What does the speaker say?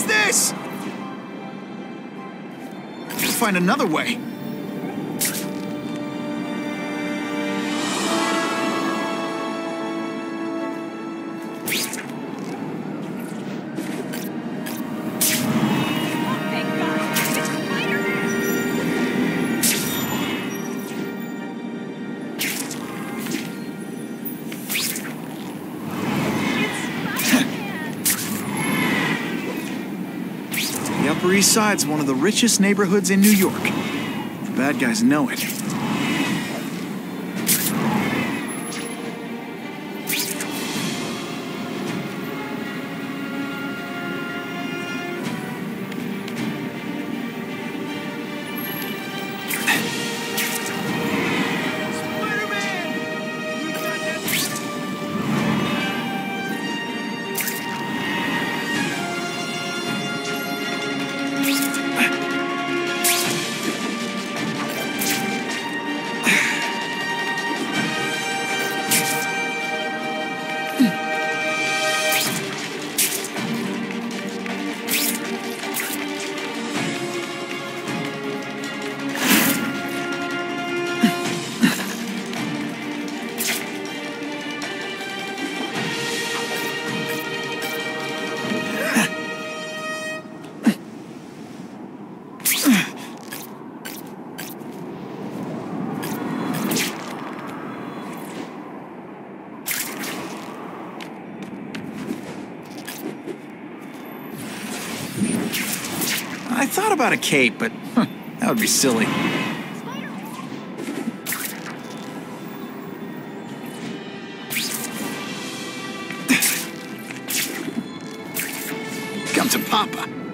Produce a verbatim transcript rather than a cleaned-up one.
this? We'll find another way. The Upper East Side's one of the richest neighborhoods in New York. The bad guys know it. I thought about a cape, but huh, that would be silly. Come to Papa.